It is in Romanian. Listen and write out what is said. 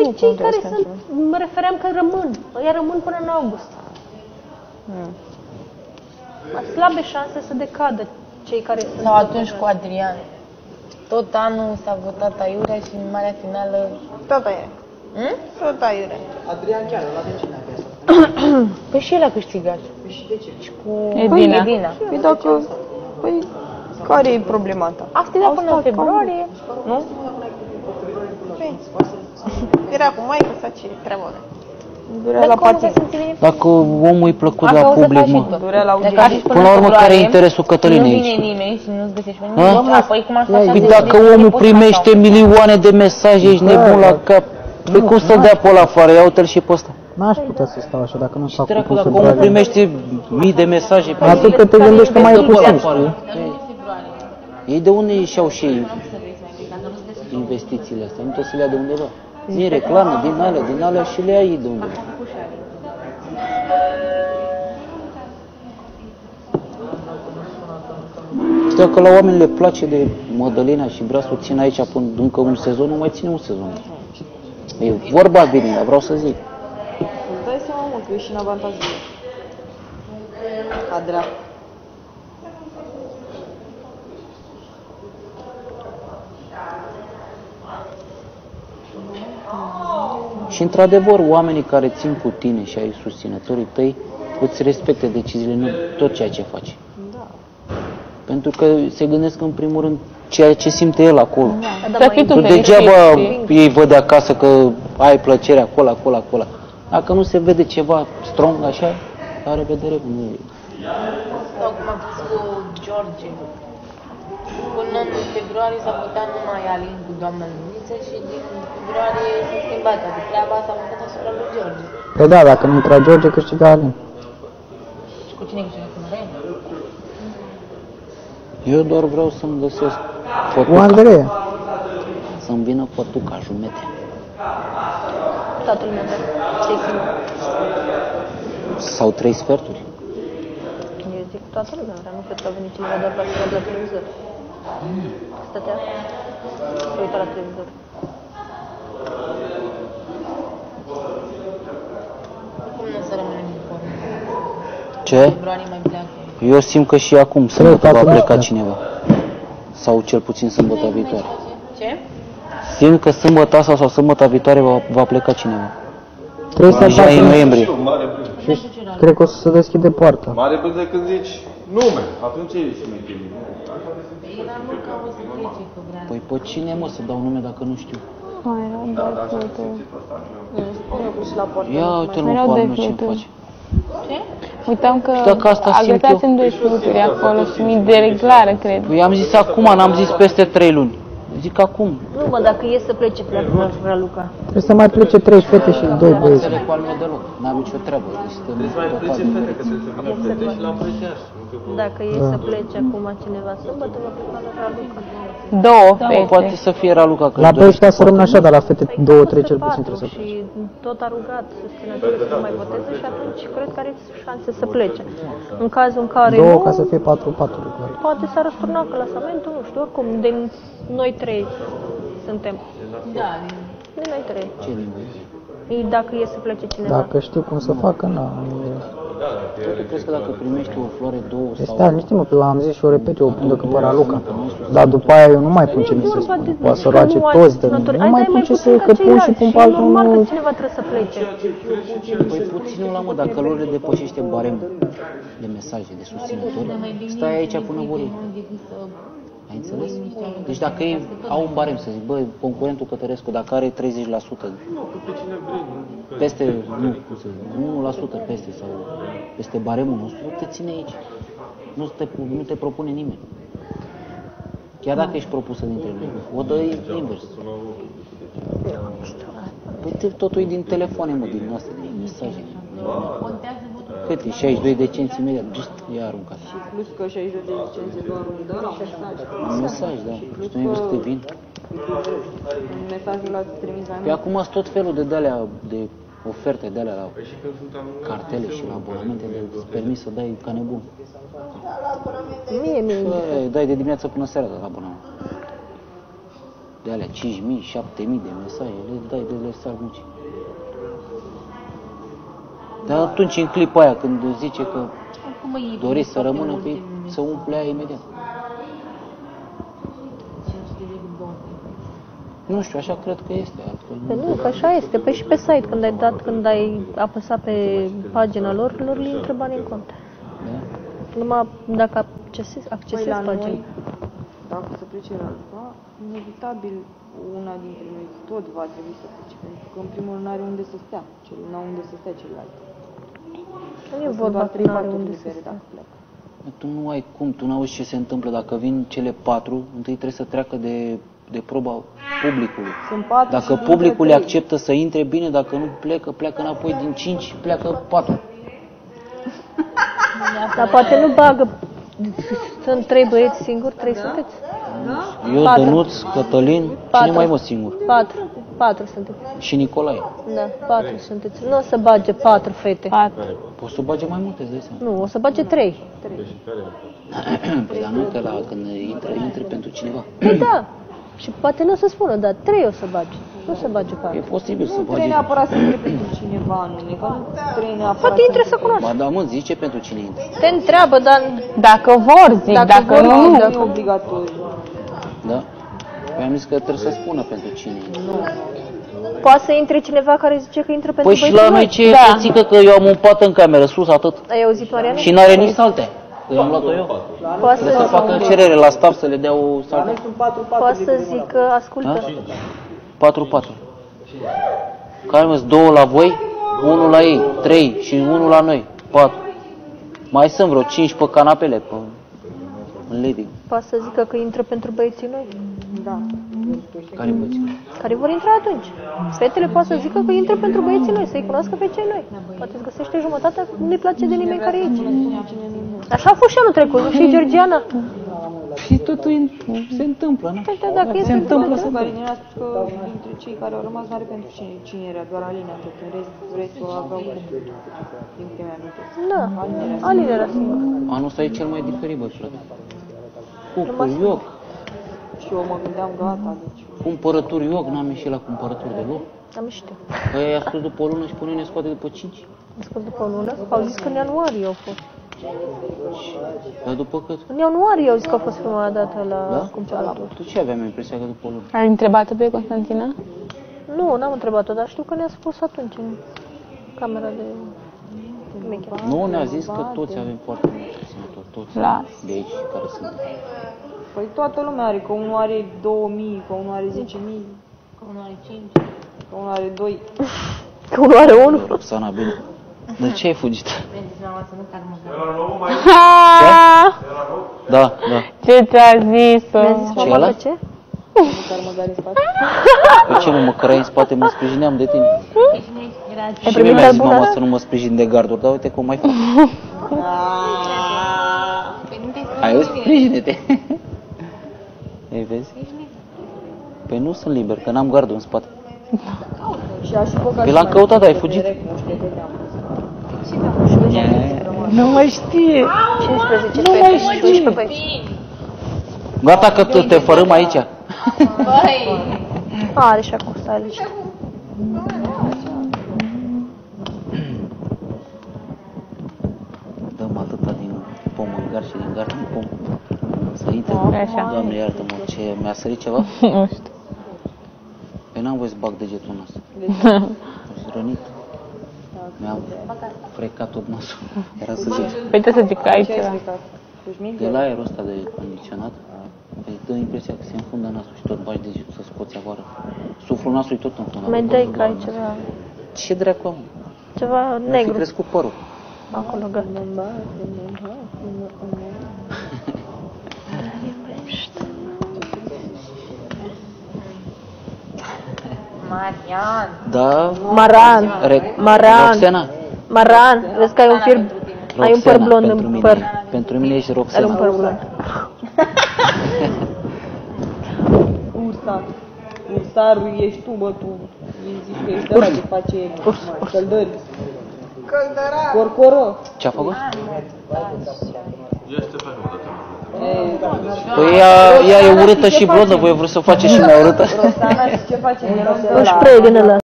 Păi cei care sunt, mă refeream că rămân, ăia rămân până în august. Slabe șanse să decadă cei care sunt. Sau atunci cu Adrian. Tot anul s-a votat aiurea și în marea finală... Tot aiurea. Tot aiurea. Adrian chiar, ăla de cine a piesă? Păi și el a câștigat. Păi și de ce? Și cu Edina. Păi dacă... Păi, care e problema ta? Asta era până în februarie, nu? Era cu maică sau ce treaba mea. Durea la partid. Dacă omul e plăcut la public, mă. Durea la Până la urmă, care e interesul Cătălinei aici? Nu vine nimeni și nu-ți găsești pe nimeni. Apoi cum ar face? Păi dacă omul primește milioane de mesaje, ești nebun la cap. Păi cum să-l dea pe ăla afară? Ia uite-l și pe ăsta. N-aș putea să stau așa dacă nu fac Dracu, cu dacă omul februarie. primește mii de mesaje, Atât că te gândești că mai e puțin, știi? ei de unde își-au și ei investițiile astea? Nu trebuie să le ia de undeva. Din reclamă, din alea și le ia ei de undeva. Și dacă la oameni le place de Mădălina și vrea să o țină aici până încă un sezon, nu mai ține un sezon. E vorba bine, dar vreau să zic. Îți dai seama, mă, că ești în avantajul lui. A dracu. Și într-adevăr, oamenii care țin cu tine și ai susținătorii tăi îți respecte deciziile, nu tot ceea ce faci. Da. Pentru că se gândesc în primul rând ceea ce simte el acolo. Da, Tu degeaba ei văd de acasă că ai plăcere acolo. Dacă nu se vede ceva strong așa, la revedere. Sau cum a fost cu George. Până în februarie s-a votat numai Alin cu doamna Luniță și din februarie s-a schimbat. Adică treaba s-a votat asupra lui George. Păi da, dacă nu intra George, câștiga Alin. Și cu cine câștiga cu Andrei? Eu doar vreau să-mi găsesc Cu fătuca. Andreea. Să-mi vină fătuca jumete. Toată lumea vrea să-i primă. Sau 3 sferturi. Eu zic toată lumea vrea, nu cred că a venit cineva doar ca să vadă la televizor. Stătea, se uita la televizor. Cum nu o să rămânem în formă? Ce? Februarie mai pleacă. Eu simt că și acum sâmbătă va pleca cineva. Sau cel puțin sâmbătă viitoare. Ce? Simt că sâmbătă asta sau sâmbătă viitoare va pleca cineva. Trebuie să Deja e în noiembrie. Cred că o să se deschide poarta. Mare bândă când zici nume, atunci e și mai bine. Era nu ca o să plece, că vrea. Păi pe cine mă să dau nume dacă nu știu? Da, da, așa am simțit asta. Ia uite-l mă pe al ce-mi face. Ce? Uitam că Dacă asta simt eu. agățați în 2 fluturi acolo și mi de reglară, cred. Păi am zis acum, n-am zis peste 3 luni. Zic acum. Nu, mă, dacă e să plece, pleacă Luca. Trebuie să mai plece 3 fete și 2 Nu băieți. înțeleg cu al meu deloc. N-am nicio treabă. Trebuie să mai plece fete, că trebuie să vină fete și la plăceaș. Dacă e să plece acum cineva sâmbătă, va pleca la Luca. Două Da, mă, fete. poate să fie Raluca. că La își băieți dorește să rămână așa, dar la fete 2-3 cel 4 puțin trebuie să plece. și tot a rugat susținătorii să nu mai voteze și atunci cred că are șanse să plece. În cazul în care Două nu, ca să fie 4-4. poate s-a răsturnat clasamentul, nu știu, oricum, din noi 3 suntem. Da, Din noi 3. Ce limbă? Dacă e să plece cineva. Dacă știu cum să facă, na. Tu crezi că dacă primești o floare, două sau... Stai, liniște mă, că l-am zis și o repet, eu pun că păra Luca. Dar după aia eu nu mai pun ce mi se spune. Poate să roage toți, dar nu mai pun ce să, că pun și pun pe altul. Normal că Nu. cineva trebuie să plece. Păi puținul la mă, dacă lor le depășește baremul de mesaje, de susținători, stai aici până vor ei. Ai înțeles? Deci dacă ei au un barem, să zic, bă, concurentul Cătărescu, dacă are 30%, peste, nu, cum să zic, 1% peste sau peste baremul nostru, te ține aici. Nu te propune nimeni. Chiar dacă ești propusă dintre noi, o dă invers. Păi totul e din telefoane, mă, din astea, din mesaje. Cât e? 62 de cenți imediat, i-a aruncat. Și plus că 62 de licențe doar un mesaj. Un mesaj, da. Și tu nu ai văzut că vin? Mesajul l-ați trimis la Păi mine. acum sunt tot felul de de-alea, de oferte de-alea la cartele și la abonamente, de îți permis să dai ca nebun. Mie. Bă, dai de dimineață până seara la abonament. de alea 5.000, 7.000 de mesaje, le dai de le sar muncii. Dar atunci, în clipa aia, când zice că doriți să rămână, pe să umple aia imediat. Nu știu, așa cred că este. Păi nu, că așa este. Păi și pe site, când ai apăsat pe pagina lor le intră bani în cont. Da? Numai dacă accesezi Păi la pagina. noi, dacă se plece la altceva, inevitabil una dintre noi tot va trebui să plece, pentru că în primul rând n-are unde să stea, n-au unde să stea celălalt. Nu e vorba că nu are unde să stea. Tu nu ai cum, tu n-auzi ce se întâmplă. Dacă vin cele 4, întâi trebuie să treacă de proba publicului. Sunt 4 Dacă și publicul le intră acceptă să intre, bine, dacă nu plecă înapoi din 5, pleacă 4. Dar poate nu bagă. Sunt 3 băieți singuri, 3 sunteți? Eu, 4. Dănuț, Cătălin, cine 4. mai mă singur? 4 sunteți. Și Nicolae. Da, 4 sunteți. Nu o să bage 4 fete. 4. Poți să bage mai multe, îți dai seama. Nu, o să bage 3. Păi dar nu că la când intră pentru cineva. Păi da. Și poate nu o să spună, dar 3 o să bage. Nu o să bage 4. E posibil să Nu trebuie bage. neapărat să intre pentru cineva anume, că nu trebuie neapărat Poate intre să cunoască. Ba da, mă, zice pentru cine intră. Te întreabă, dar Dacă vor, zic, dacă vor, nu, nu. Nu e obligatoriu. Da? Păi am zis că trebuie să spună pentru cine intră. poate să intre cineva care zice că intră pentru Păi și băieții la noi noi. ce e frică că eu am un pat în cameră, sus atât. Ai auzit, Mariana? Și n-are nici salte. Că i-am luat-o eu. Poate Trebuie să să, facă cerere la staff să le dea o salte. Sunt 4 poate să zică, ascultă. 4-4. Care mă, 2 la voi, 1 la ei, 3 și 1 la noi, 4. Mai sunt vreo 5 pe canapele, în living. Poate să zică că intră pentru băieții noi. Da. Care băieți? Care vor intra atunci. Fetele poate să zică că intră pentru băieții noi, să-i cunoască pe cei noi. Poate îți găsește jumătatea, nu-i place de nimeni care e aici. Așa a fost și anul trecut, nu și Georgiana? Și totul se întâmplă, nu? Păi, da, dacă e Se pentru întâmplă să... Carina a spus că dintre cei care au rămas n-are pentru cine era, doar Alina, tot în restul aveau din câte mi-am amintesc. Da, Alin era singur. Anul ăsta e cel mai diferit, băi, frate. Cucul, ioc, Și eu mă gândeam gata, deci... cumpărături ioc, n-am ieșit la cumpărături deloc. Am știu. Că ei a scos după o lună și până ne scoate după 5. Am scos după o lună. Au zis că în ianuarie au fost. Dar după cât? În ianuarie au zis că a fost prima dată la Da? cumpărături. Tu ce aveam impresia că după o lună? Ai întrebat-o pe Constantina? Nu, n-am întrebat-o, dar știu că ne-a spus atunci în camera de meche. Nu, ne-a zis că toți avem foarte mulți susținători, toți Las. de aici care sunt. Păi toată lumea are, că unul are 2000, că unul are 10.000, Că unul are 5. că unul are 2. Că unul are unul. Roxana, bine. De ce ai fugit? Mergeți la masă, nu cad mâncare. Da, da. Ce ți-a zis-o? Mi-a zis Ce mama ăla? că ce? Care mă dare în spate. Pe ce mă cărai în spate, mă sprijineam de tine. Grazie. Ai Și primit mi-a zis carbonara? mama să nu mă sprijin de garduri, dar uite cum mai fac. Păi nu te-ai Hai, eu sprijine-te. Ei, vezi? Păi nu sunt liber, că n-am gardul în spate. Și a și băgat. Păi l-am căutat, dar ai fugit. Nu mai știe. 15 fete și 12 băieți. Gata că te fărâm aici. Băi! Are și acum, stai aici. Dăm atâta din pom în gar și din gar în pom. Să intre. Așa. Doamne, iartă-mă, ce mi-a sărit ceva? Nu știu. Păi n-am voie să bag degetul în nas. Am fost rănit. Mi-am frecat tot nasul. Era să zic. Păi trebuie să zic că ai Ce ai ceva. stricat? Dușmin? De la aerul ăsta de condiționat, îți dă impresia că se înfundă nasul și tot bagi degetul să scoți afară. Suflul nasului tot înfundat. Mai dai că ai ceva, Ce dracu am? ceva Mi-a fi negru crescut părul. acolo, gata. Marian! Da, Maran, Maran, Roxana. Maran, vezi că ai un fir, ai un păr Roxana, blond pentru în mine. păr. Pentru mine ești Ai un Roxana. păr blond. Ursa. Ursarul ești tu, bă, tu. Îi zici că ești ăla ce face căldări. Căldăra. Corcoro. Ce-a făcut? Păi ea e urâtă și blondă, voi vreți să o faceți și mai urâtă? Roxana, și ce face? Un spray din ăla.